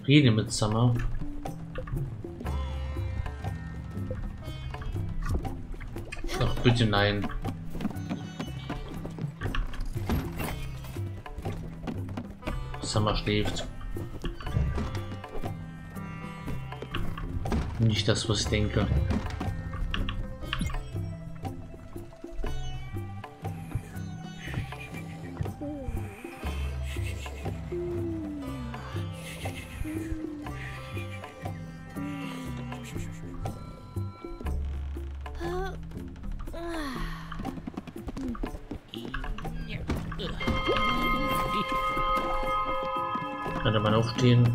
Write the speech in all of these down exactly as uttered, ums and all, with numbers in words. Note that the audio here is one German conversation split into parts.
Rede mit Summer. Ach bitte nein. Summer schläft. Nicht das, was ich denke. Kann der Mann aufstehen?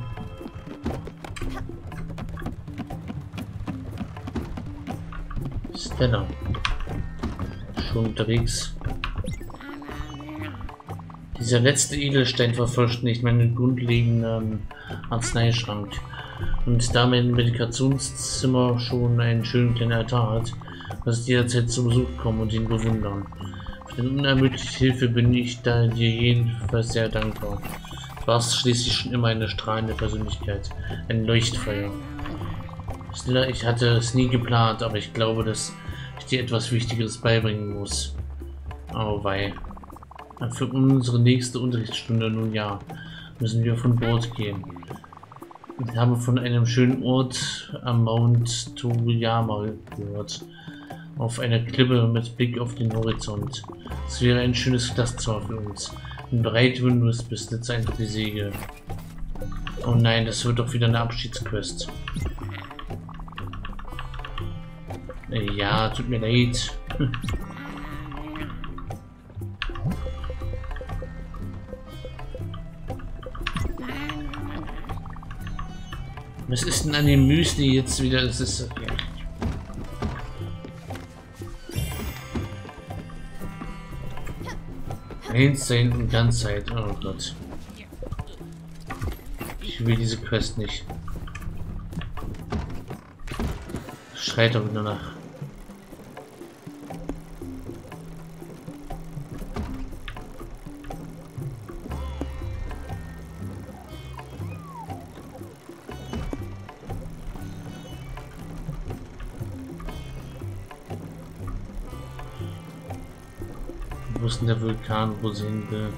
Stella. Schon unterwegs. Dieser letzte Edelstein verfolgt nicht meinen grundlegenden Arzneischrank. Und da mein Medikationszimmer schon einen schönen kleinen Altar hat, was ich jederzeit zu Besuch kommen und ihn bewundern. Für deine unermüdliche Hilfe bin ich da dir jedenfalls sehr dankbar. Du warst schließlich schon immer eine strahlende Persönlichkeit, ein Leuchtfeuer. Stella, ich hatte es nie geplant, aber ich glaube, dass ich dir etwas Wichtigeres beibringen muss. Oh wei. Für unsere nächste Unterrichtsstunde, nun ja, müssen wir von Bord gehen. Ich habe von einem schönen Ort am Mount Toyama gehört. Auf einer Klippe mit Blick auf den Horizont. Es wäre ein schönes Klassenfahrt für uns. Bin bereit, wenn du es bist, setze einfach die Segel. Oh nein, das wird doch wieder eine Abschiedsquest. Ja, tut mir leid. Was ist denn an dem Müsli jetzt wieder? Das ist okay. Eins sein und Ganzheit. Oh Gott. Ich will diese Quest nicht. Schreit doch wieder nach. Wo ist denn der Vulkan, wo sie hin will?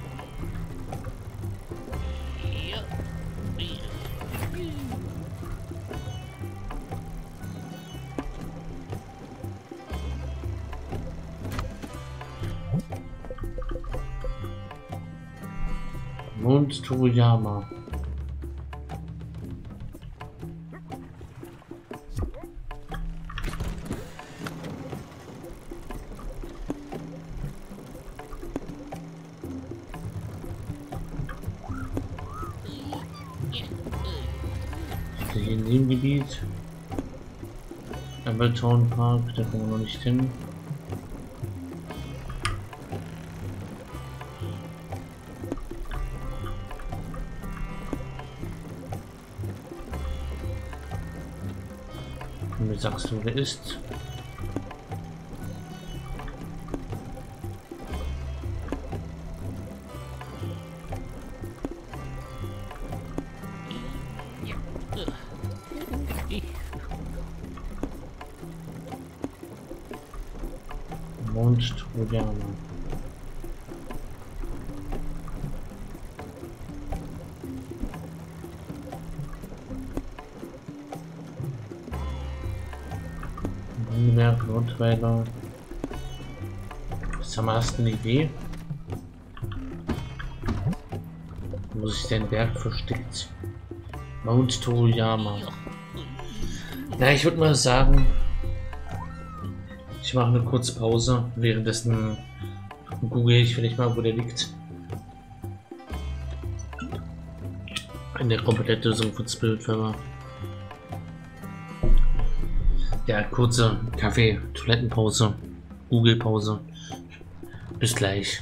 Mount Toyama. Hier in dem Gebiet. Town Park, da kommen wir noch nicht hin. Und wie sagst du, wer ist? Mount Toyama. Berg, Nordweiler. Sag mal, hast du eine Idee? Wo sich der Berg versteckt? Mount Toyama. Na, ich würde mal sagen, ich mache eine kurze Pause. Währenddessen google ich vielleicht mal, wo der liegt. In der komplette Lösung von Spiritfarer. Ja, kurze Kaffee, Toilettenpause, Google-Pause. Bis gleich.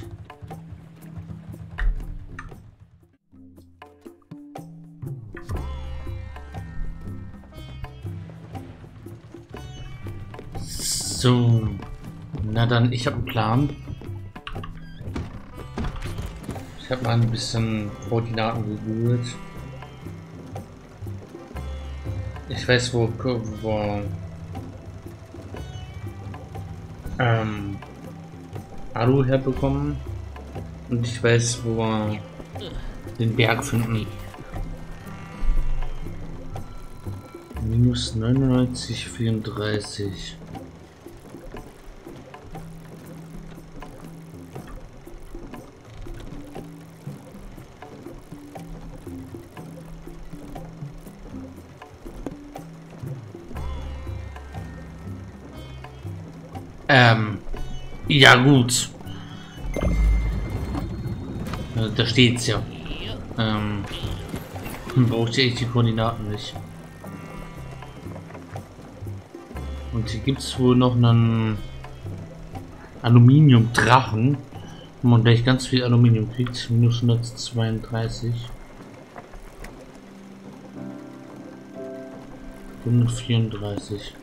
So, na dann, ich habe einen Plan. Ich habe mal ein bisschen Koordinaten gegoogelt. Ich weiß, wo, wo ähm, Alu herbekommen. Und ich weiß, wo wir den Berg finden. Minus neunundneunzig, vierunddreißig. Ähm, ja gut. Äh, Da steht's ja. Ähm, braucht ihr echt die Koordinaten nicht. Und hier gibt es wohl noch einen Aluminiumdrachen, wo man gleich ganz viel Aluminium kriegt. Minus hundertzweiunddreißig. hundertvierunddreißig.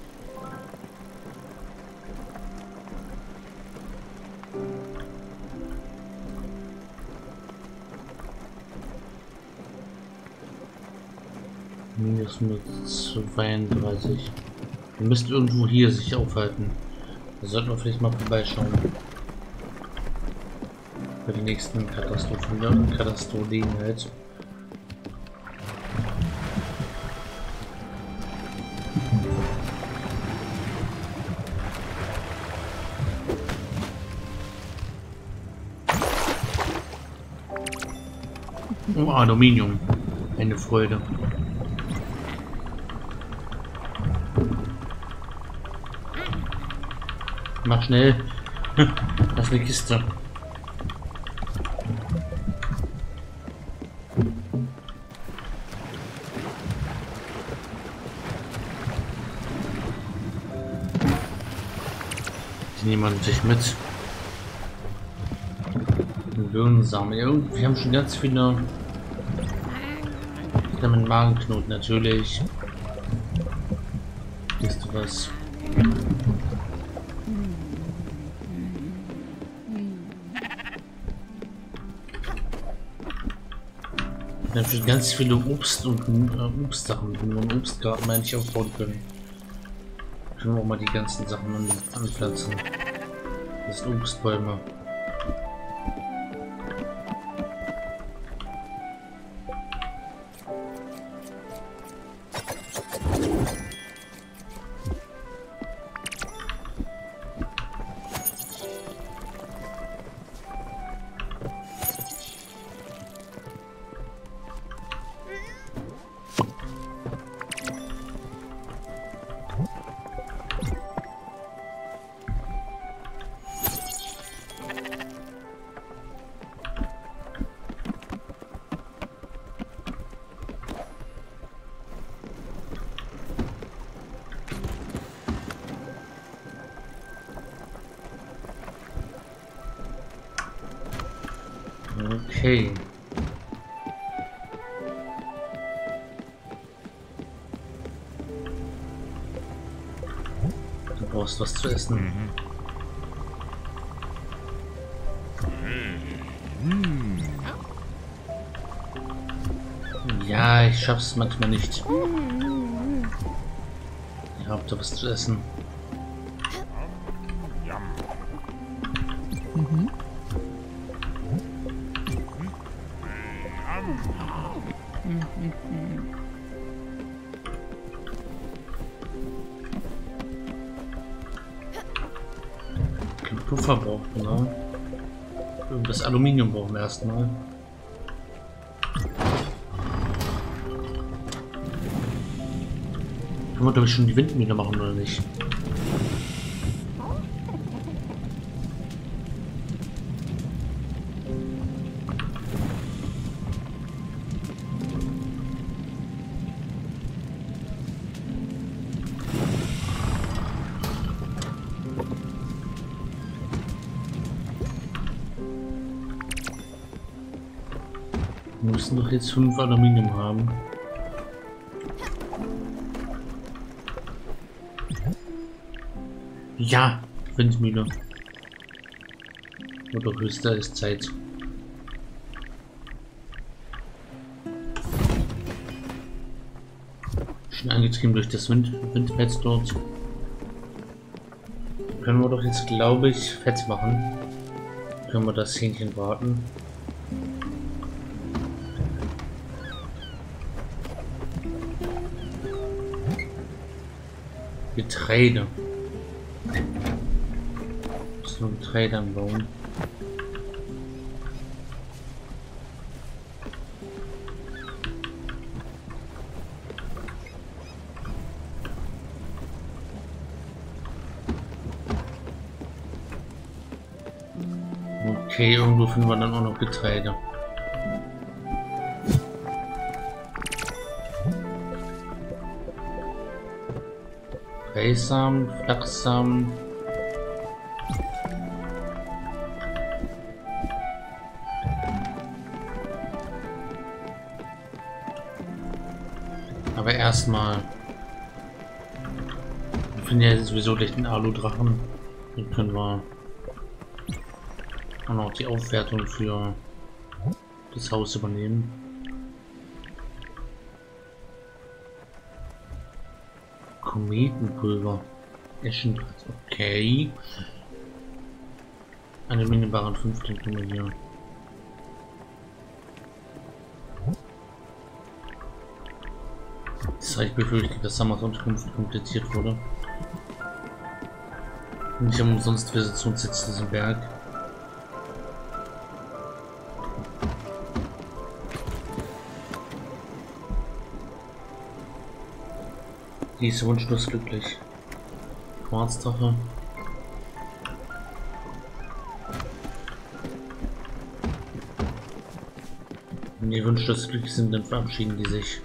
Minus hundertzweiunddreißig. Wir müssen irgendwo hier sich aufhalten. Da sollten wir vielleicht mal vorbeischauen. Bei den nächsten Katastrophen, ja, Katastrophen-Gelegenheit. Oh, Aluminium. Eine Freude. Mach schnell. Das ist eine Kiste. Die nehmen wir natürlich mit. Birnensamen. Ja, wir haben schon ganz viele. Ich habe einen Magenknoten natürlich. Siehst du was? Wir haben schon ganz viele Obst und äh, Obstsachen, die wir im Obstgarten meine ich aufbauen können. Können wir auch mal die ganzen Sachen an, anpflanzen. Das sind Obstbäume. Okay. Du brauchst was zu essen. Mhm. Ja, ich schaff's manchmal nicht. Ihr habt da was zu essen. Mhm. Kupfer brauchen wir, ne? Das Aluminium brauchen wir erstmal. Können wir, glaube ich, schon die Windmühle machen oder nicht? Wir müssen doch jetzt fünf Aluminium haben. Ja, Windmühle. Oder höchster ist Zeit. Schon angetrieben durch das Wind, Windpad dort. Können wir doch jetzt, glaube ich, fett machen. Können wir das Hähnchen braten. Getreide. So ein Getreide anbauen. Okay, irgendwo finden wir dann auch noch Getreide. Reissamen, Flachssamen. Aber erstmal. Wir finden ja sowieso gleich den Alu-Drachen. Den können wir auch noch die Aufwertung für das Haus übernehmen. Kometenpulver. Eschendraht. Okay. Aluminiumbaren fünfzehn können wir hier. Das heißt, ich befürchte, dass Summers Unterkunft komplettiert wurde. Nicht umsonst Visitationssitz diesem Berg. Die ist wunschlos glücklich. Quarzdrache. Wenn die wunschlos glücklich sind, dann verabschieden die sich.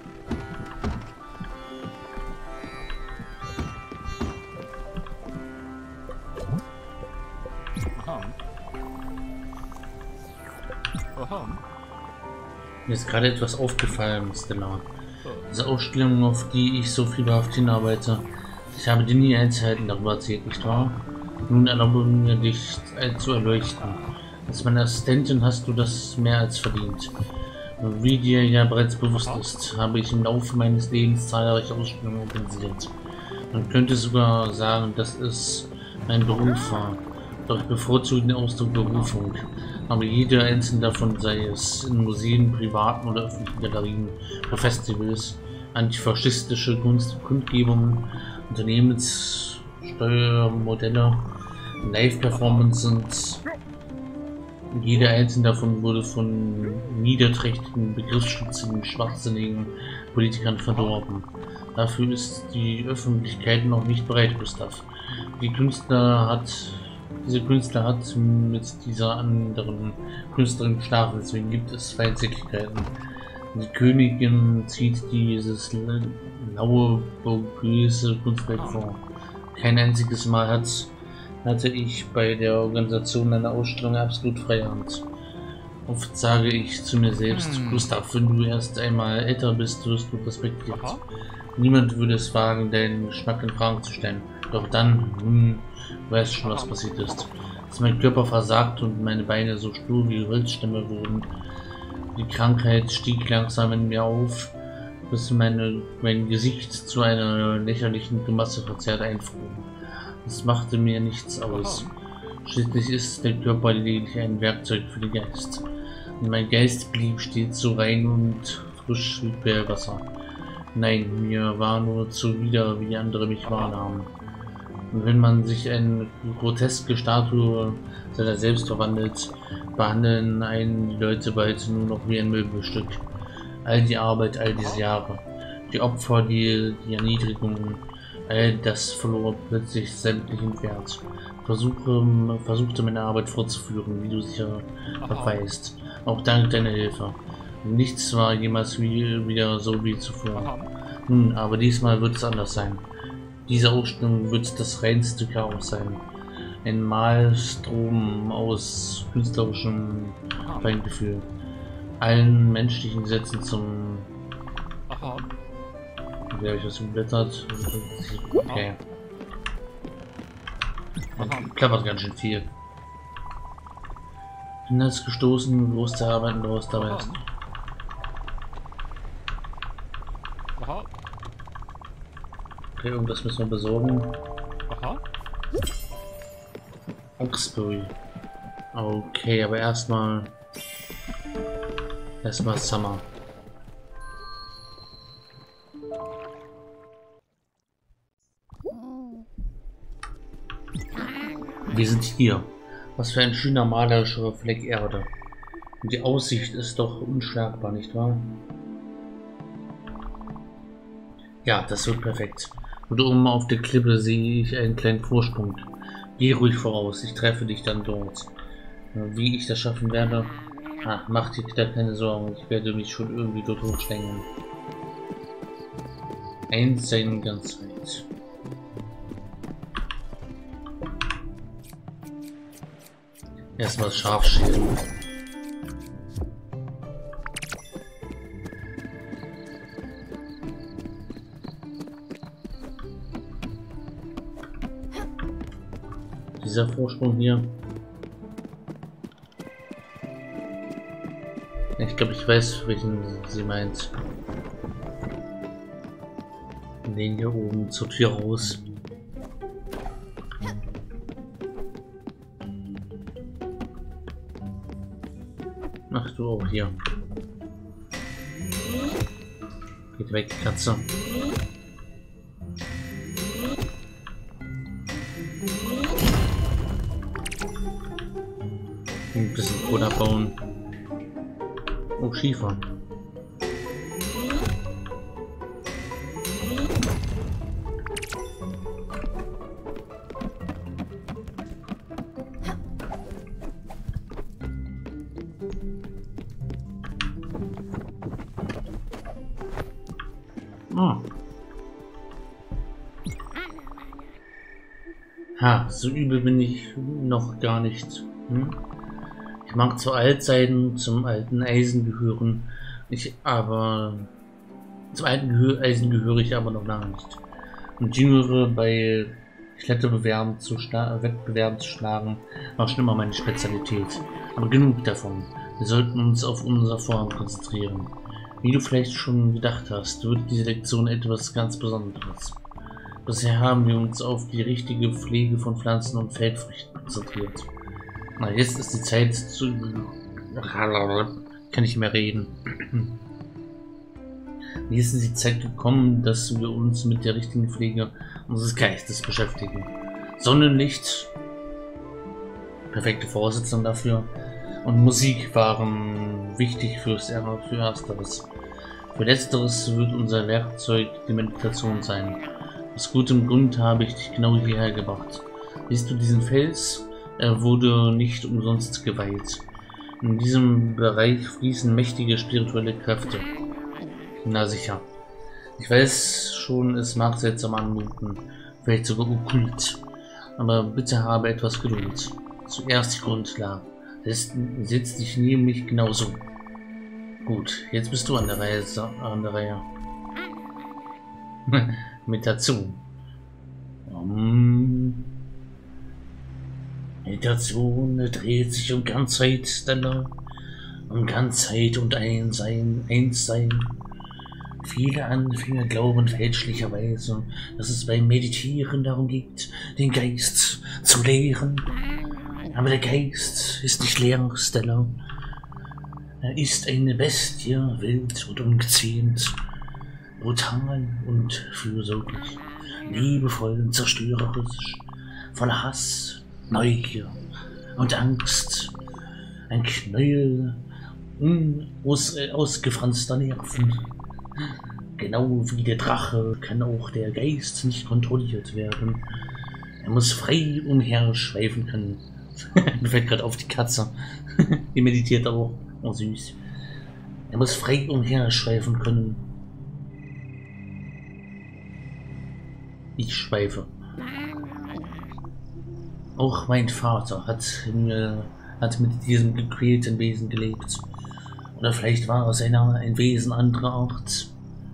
Mir ist gerade etwas aufgefallen, Stella. Diese Ausstellung, auf die ich so fieberhaft hinarbeite. Ich habe dir nie Einzelheiten darüber erzählt, nicht wahr? Nun erlaube mir, dich zu erleuchten. Als meine Assistentin hast du das mehr als verdient. Wie dir ja bereits bewusst ist, habe ich im Laufe meines Lebens zahlreiche Ausstellungen organisiert. Man könnte sogar sagen, dass es mein Beruf war. Doch ich bevorzuge den Ausdruck Berufung. Aber jede einzelne davon, sei es in Museen, privaten oder öffentlichen Galerien oder Festivals, antifaschistische Kunst, Kundgebungen, Unternehmenssteuermodelle, Live-Performances, jede einzelne davon wurde von niederträchtigen, begriffsstützigen, schwachsinnigen Politikern verdorben. Dafür ist die Öffentlichkeit noch nicht bereit, Gustav. Die Künstler hat Diese Künstler hat mit dieser anderen Künstlerin geschlafen, deswegen gibt es Feindseligkeiten. Die Königin zieht dieses laue, böse Kunstwerk vor. Kein einziges Mal hat, hatte ich bei der Organisation einer Ausstellung absolut freie Hand. Oft sage ich zu mir selbst, hm. Gustav, wenn du erst einmal älter bist, wirst du respektiert. Aha. Niemand würde es wagen, deinen Geschmack in Frage zu stellen. Doch dann, nun, weißt schon, was passiert ist. Als mein Körper versagt und meine Beine so stur wie Holzstämme wurden. Die Krankheit stieg langsam in mir auf, bis meine, mein Gesicht zu einer lächerlichen Grimasse verzerrt einfror. Das machte mir nichts aus. Schließlich ist der Körper lediglich ein Werkzeug für den Geist. Und mein Geist blieb stets so rein und frisch wie Quellwasser. Nein, mir war nur zuwider, wie andere mich wahrnahmen. Und wenn man sich eine groteske Statue seiner selbst verwandelt, behandeln einen die Leute bald nur noch wie ein Möbelstück. All die Arbeit, all diese Jahre, die Opfer, die, die Erniedrigungen, all das verlor plötzlich sämtlichen Wert. Versuche, versuchte meine Arbeit fortzuführen, wie du sicher noch weißt, auch dank deiner Hilfe. Und nichts war jemals wie, wieder so wie zuvor. Nun, aber diesmal wird es anders sein. Diese Ausstellung wird das reinste Chaos sein. Ein Malstrom aus künstlerischem Feingefühl. Allen menschlichen Gesetzen zum... Aha. Wie habe ich das geblättert? Okay. Man klappert ganz schön viel. Hindernis gestoßen, bloß der Arbeiten draus dabei ist. Okay, irgendwas müssen wir besorgen. Aha. Oxbury. Okay, aber erstmal... Erstmal Summer. Wir sind hier. Was für ein schöner malerischer Fleck Erde. Und die Aussicht ist doch unschlagbar, nicht wahr? Ja, das wird perfekt. Und oben auf der Klippe sehe ich einen kleinen Vorsprung. Geh ruhig voraus, ich treffe dich dann dort. Wie ich das schaffen werde? Ah, mach dir da keine Sorgen, ich werde mich schon irgendwie dort hochschwingen. Eins sein ganz weit. Erstmal scharf schälen. Dieser Vorsprung hier. Ich glaube, ich weiß, welchen sie meint. Den hier oben zur Tür raus. Ach du auch hier. Geht weg, die Katze. Ein bisschen Kohl abbauen. Oh, Schiefer. Oh. Ha, so übel bin ich noch gar nicht. Hm? Ich mag zwar Altseiden zum alten Eisen gehören, ich aber zum alten Gehör Eisen gehöre ich aber noch lange nicht. Und Jüngere bei Kletterbewerben zu Wettbewerben zu schlagen, war schon immer meine Spezialität. Aber genug davon. Wir sollten uns auf unser Vorhaben konzentrieren. Wie du vielleicht schon gedacht hast, wird diese Lektion etwas ganz Besonderes. Bisher haben wir uns auf die richtige Pflege von Pflanzen und Feldfrüchten konzentriert. Na, jetzt ist die Zeit zu... Kann ich nicht mehr reden. Jetzt ist die Zeit gekommen, dass wir uns mit der richtigen Pflege unseres Geistes beschäftigen. Sonnenlicht, perfekte Voraussetzung dafür, und Musik waren wichtig fürs für Ersteres. Für Letzteres wird unser Werkzeug die Meditation sein. Aus gutem Grund habe ich dich genau hierher gebracht. Siehst du diesen Fels? Er wurde nicht umsonst geweiht. In diesem Bereich fließen mächtige spirituelle Kräfte. Na sicher. Ich weiß schon, es mag seltsam anmuten, vielleicht sogar okkult. Aber bitte habe etwas Geduld. Zuerst die Grundlage. Setz dich neben mich genauso. Gut, jetzt bist du an der Reihe. An der Reihe. Meditation. Um, Meditation dreht sich um Ganzheit, Stella. Um Ganzheit und Einssein, Einssein. Viele Anfänger glauben fälschlicherweise, dass es beim Meditieren darum geht, den Geist zu lehren. Aber der Geist ist nicht leer, Stella. Er ist eine Bestie, wild und ungezähmt, brutal und fürsorglich, liebevoll und zerstörerisch, voller Hass, Neugier und Angst. Ein Knäuel unaus, ausgefranster Nerven. Genau wie der Drache kann auch der Geist nicht kontrolliert werden. Er muss frei umherschweifen können. Mir fällt gerade auf die Katze. Die meditiert auch. Oh, süß. Er muss frei umherschweifen können. Ich schweife. Auch mein Vater hat, in, hat mit diesem gequälten Wesen gelebt. Oder vielleicht war es ein, ein Wesen anderer Art.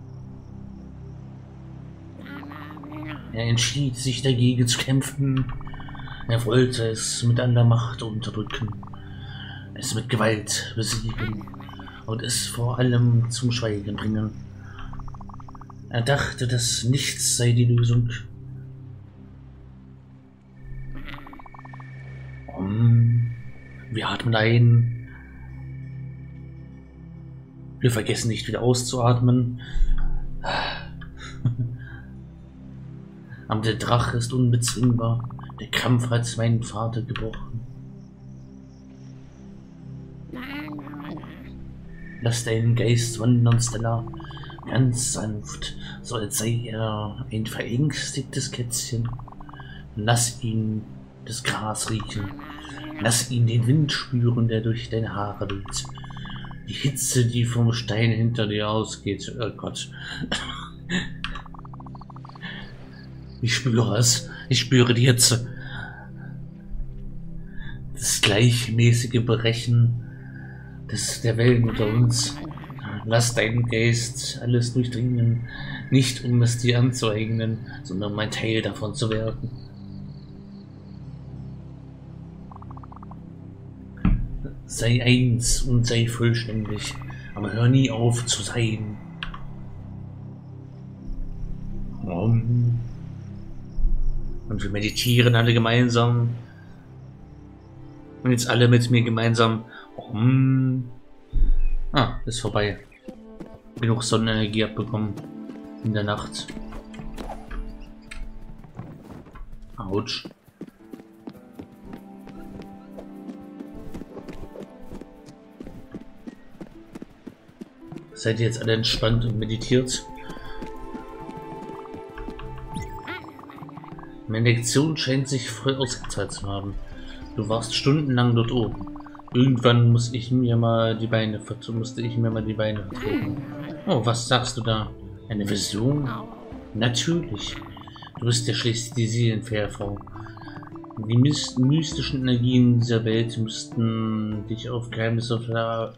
Er entschied sich dagegen zu kämpfen. Er wollte es mit aller Macht unterdrücken, es mit Gewalt besiegen und es vor allem zum Schweigen bringen. Er dachte, dass nichts sei die Lösung. Um, wir atmen ein. Wir vergessen nicht wieder auszuatmen. Aber der Drache ist unbezwingbar. Der Kampf hat meinen Vater gebrochen. Lass deinen Geist wandern, Stella. Ganz sanft, so als sei er ein verängstigtes Kätzchen. Lass ihn das Gras riechen. Lass ihn den Wind spüren, der durch deine Haare weht. Die Hitze, die vom Stein hinter dir ausgeht. Oh Gott. Ich spüre es. Ich spüre die Hitze. Das gleichmäßige Brechen des, der Wellen unter uns. Lass deinen Geist alles durchdringen. Nicht um es dir anzueignen, sondern um ein Teil davon zu werden. Sei eins und sei vollständig, aber hör nie auf zu sein. Und wir meditieren alle gemeinsam. Und jetzt alle mit mir gemeinsam. Ah, ist vorbei. Genug Sonnenenergie abbekommen in der Nacht. Autsch. Seid ihr jetzt alle entspannt und meditiert? Meine Lektion scheint sich voll ausgezahlt zu haben. Du warst stundenlang dort oben. Irgendwann muss ich mir mal die Beine musste ich mir mal die Beine vertreten. Oh, was sagst du da? Eine Vision? Natürlich. Du bist ja schließlich die Seelenfährfrau. Die mystischen Energien dieser Welt müssten dich auf geheimnisvolle,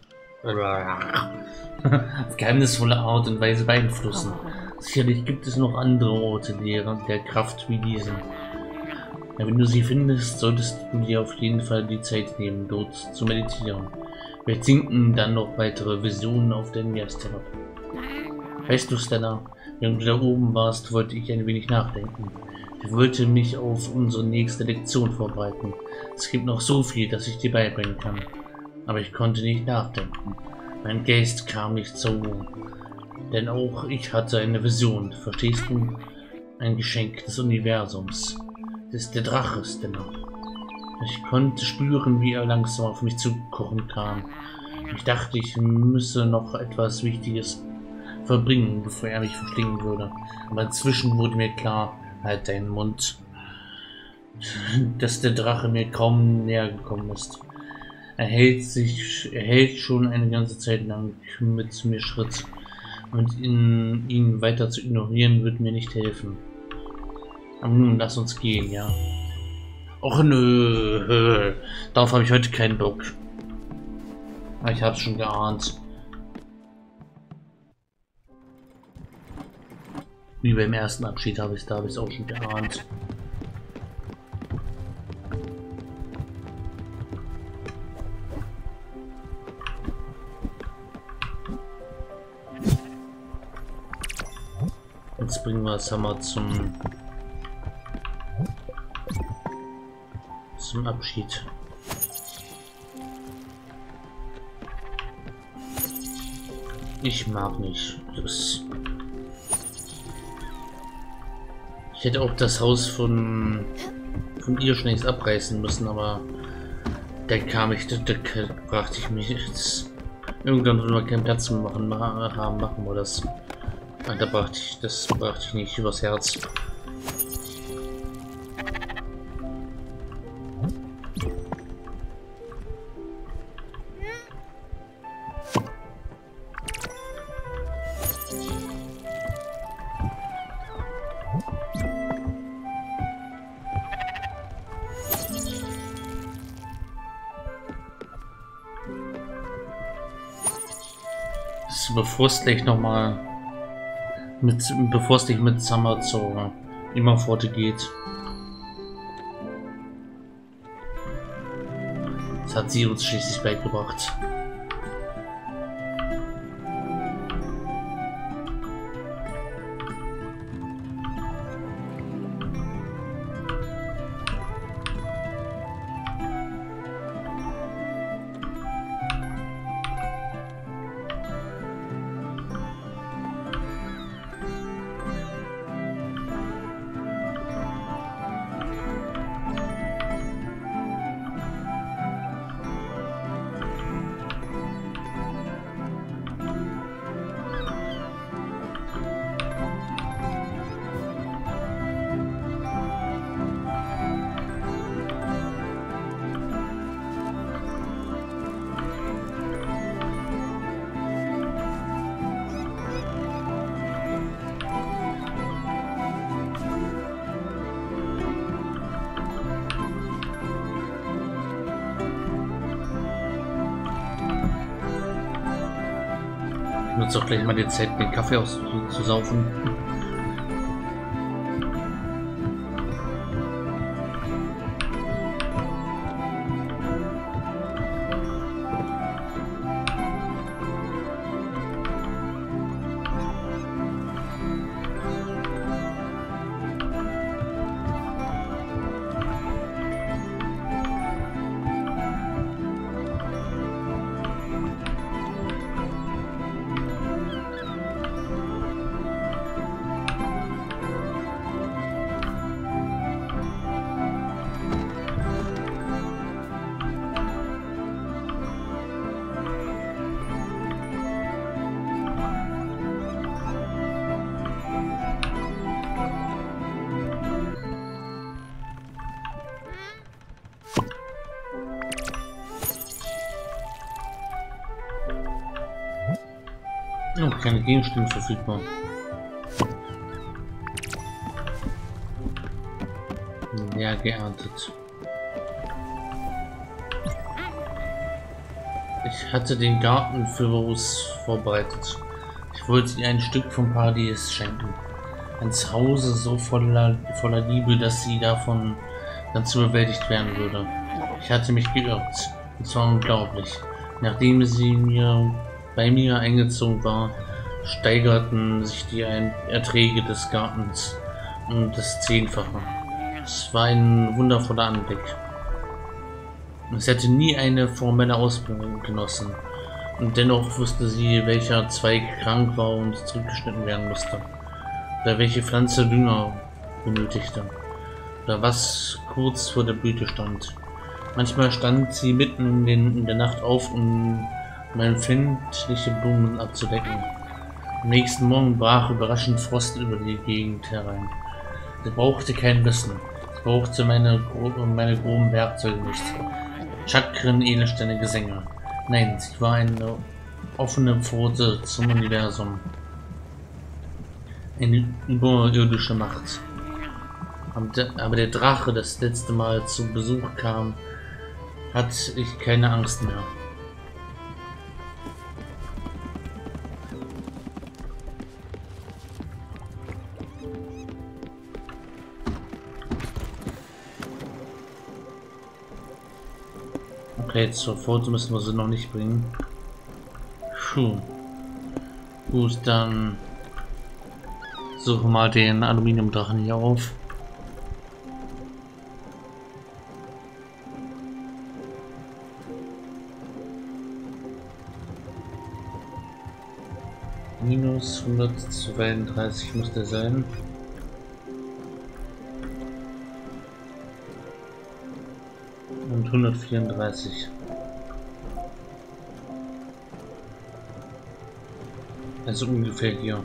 auf geheimnisvolle Art und Weise beeinflussen. Sicherlich gibt es noch andere Orte der, der Kraft wie diesen. Ja, wenn du sie findest, solltest du dir auf jeden Fall die Zeit nehmen, dort zu meditieren. Vielleicht sinken dann noch weitere Visionen auf den Geist herab. Weißt du, Stella, während du da oben warst, wollte ich ein wenig nachdenken. Ich wollte mich auf unsere nächste Lektion vorbereiten. Es gibt noch so viel, das ich dir beibringen kann. Aber ich konnte nicht nachdenken. Mein Geist kam nicht zur Ruhe. Denn auch ich hatte eine Vision, verstehst du? Ein Geschenk des Universums. Das ist der Drache, Stella. Ich konnte spüren, wie er langsam auf mich zukochen kam. Ich dachte, ich müsse noch etwas Wichtiges verbringen, bevor er mich verschlingen würde. Aber inzwischen wurde mir klar, halt deinen Mund, dass der Drache mir kaum näher gekommen ist. Er hält sich, er hält schon eine ganze Zeit lang mit mir Schritt. Und in, ihn weiter zu ignorieren, wird mir nicht helfen. Aber nun, lass uns gehen, ja. Och nö, darauf habe ich heute keinen Bock. Ich hab's schon geahnt. Wie beim ersten Abschied habe ich da habe ich auch schon geahnt. Jetzt bringen wir Summer zum zum Abschied. Ich mag nicht. Das ich hätte auch das Haus von von ihr schon längst abreißen müssen, aber da kam ich, da, da brachte ich mich jetzt. Irgendwann, wenn wir keinen Platz mehr machen, haben, machen wir das. Da brachte ich, das brachte ich nicht übers Herz. Bevor es gleich nochmal mit, bevor es gleich mit Summer zur Immerpforte geht. Das hat sie uns schließlich beigebracht. nutze auch gleich mal die Zeit, den Kaffee auszusaufen. Oh, keine Gegenstände verfügbar. Ja, geerntet. Ich hatte den Garten für Rose vorbereitet. Ich wollte ihr ein Stück vom Paradies schenken. Ein Zuhause so voller, voller Liebe, dass sie davon ganz überwältigt werden würde. Ich hatte mich geirrt. Es war unglaublich. Nachdem sie mir bei mir eingezogen war, steigerten sich die Erträge des Gartens um das Zehnfache. Es war ein wundervoller Anblick. Es hätte nie eine formelle Ausbildung genossen, und dennoch wusste sie, welcher Zweig krank war und zurückgeschnitten werden musste, oder welche Pflanze Dünger benötigte, oder was kurz vor der Blüte stand. Manchmal stand sie mitten in, den, in der Nacht auf, um um empfindliche Blumen abzudecken. Am nächsten Morgen brach überraschend Frost über die Gegend herein. Sie brauchte kein Wissen. Sie brauchte meine, gro meine groben Werkzeuge nicht. Chakren, Edelsteine, Gesänge. Nein, sie war eine offene Pforte zum Universum. Eine überirdische Macht. Aber der Drache, das letzte Mal zu Besuch kam, hatte ich keine Angst mehr. Okay, zur Foto müssen wir sie noch nicht bringen. Puh. Gut, dann suchen wir mal den Aluminiumdrachen hier auf. Minus hundertzweiunddreißig muss der sein. Und hundertvierunddreißig. Also ungefähr hier.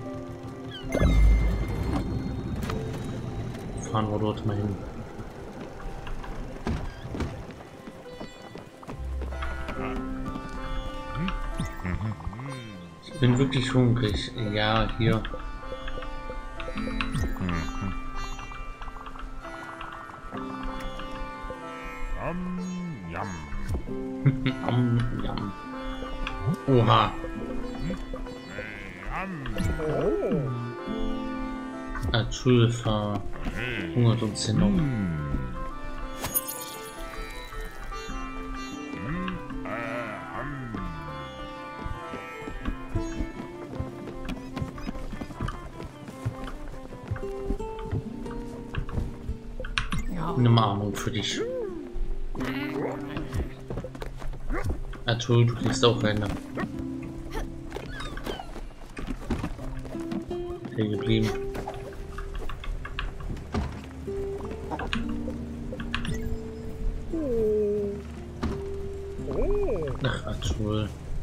Fahren wir dort mal hin. Ich bin wirklich hungrig. Ja, hier. Am, jam. Oha. Atul verhungert uns hier noch. Eine Umarmung für dich. Atul, du kriegst auch eine. Okay, geblieben. Ach, Atul.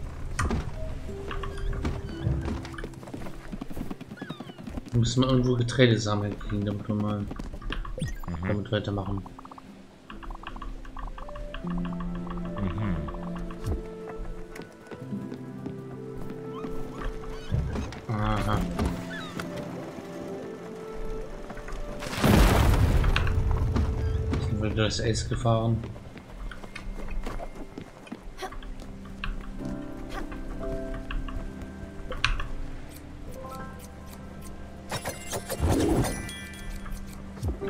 Wir müssen mal irgendwo Getreide sammeln kriegen, damit wir mal damit weitermachen. Aha. Sind wir durchs Eis gefahren?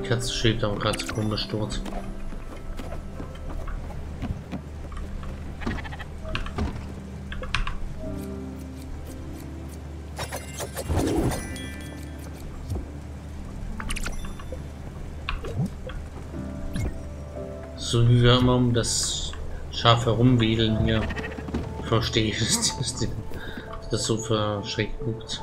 Katze steht aber gerade so komisch dort. So wie wir immer um das Schaf herumwedeln hier. Verstehe ich, dass das so verschreckt guckt.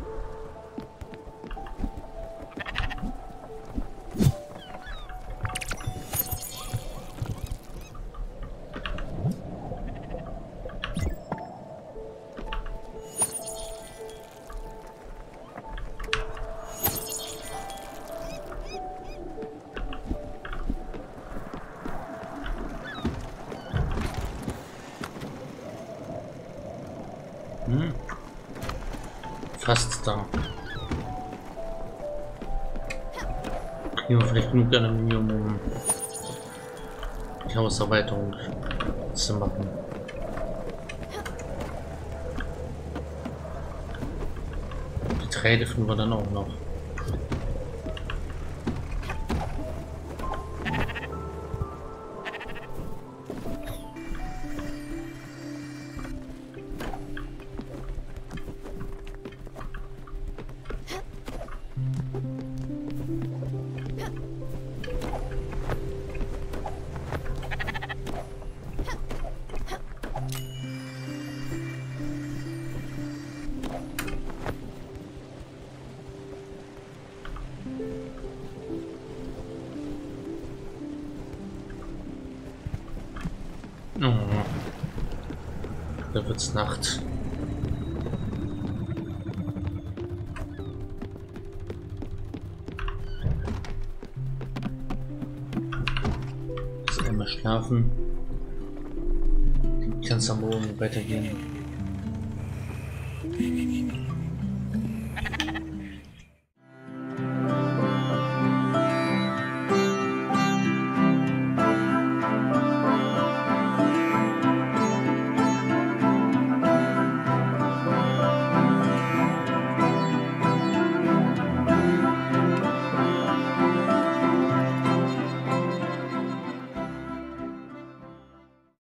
Hm. Fast da. Kriegen wir vielleicht genug Aluminium, um die Hauserweiterung zu machen. Getreide finden wir dann auch noch. Oh. Da wird's Nacht. Jetzt einmal schlafen. Dann kann's am Morgen weitergehen.